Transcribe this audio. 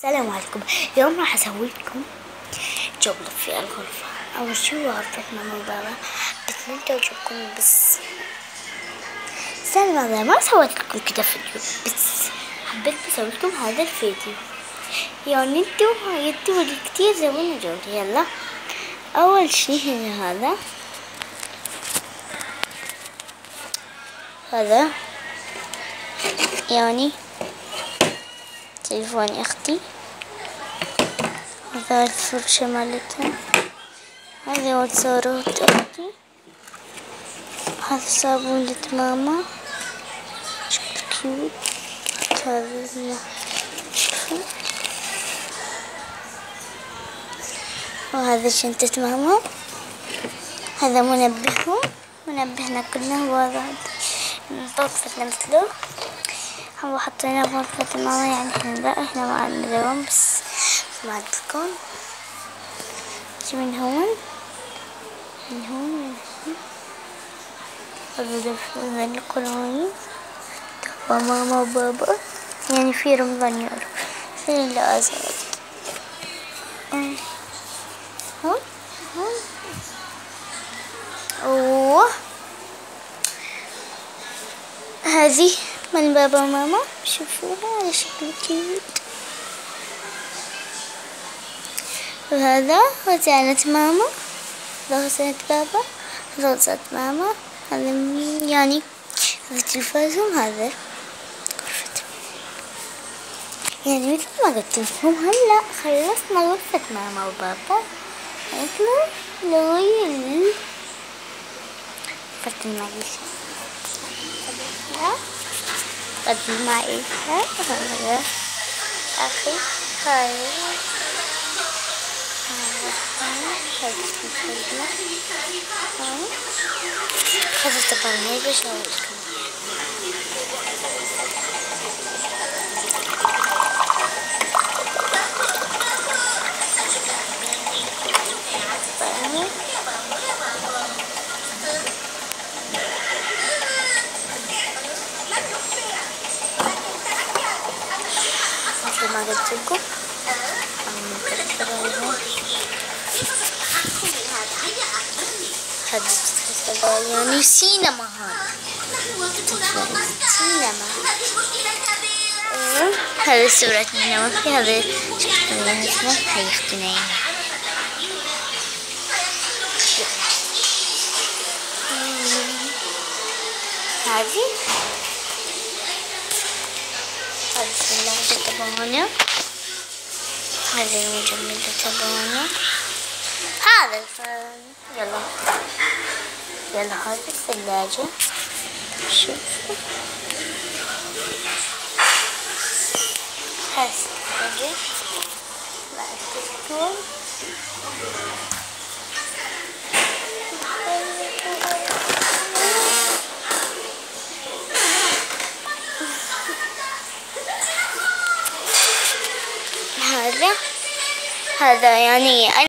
السلام عليكم. اليوم راح اسوي لكم جولة في الغرفة. اول شي غرفة ماما وبابا، بتمنى تعجبكم. بس السنة الماضية ما سويت لكم كده فيديو، بس حبيت اسوي لكم هذا الفيديو. يعني انتوا اللي كتير زودنا جولة. يلا اول شي هنا هذا يعني تليفون اختي، هذا الفرشة مالتها، هذا واتسارات اختي، هذا صابونة ماما شكله كيوت، هذا وهذا شنطة ماما، هذا منبهنا كلنا. وهذا غرفتنا مثله، هو حطينا غرفة ماما. يعني احنا ما عندنا دوام، بس ما عندكم من هون هذا القرآن وماما وبابا. يعني في رمضان يعرف فين الأزرق. هون أوه، هذه من بابا وماما، شوفوها على شكل كيوت. وهذا غسالة ماما، هذا غسالة بابا، هذا غسالة ماما، هذا يعني هذا تلفازهم، هذا غرفتهم. يعني مثل ما قلت لكم هلا خلصنا غرفة ماما وبابا، نطلع لغاية غرفة المعيشة. غرفة المعيشة هذا أخي، هاي هذا طبعا هي بشاوركم. مثل ما قلت لكم هذا يعني سينما. هذا صورة نينا وفي هذا شكل هاي اختنا. هذه المجلة تبعنا، هذه المجلة تبعنا، هذا الفرن. يلا هذه الثلاجة، شوفوا هذه الثلاجة مع التلفون. هذا يعني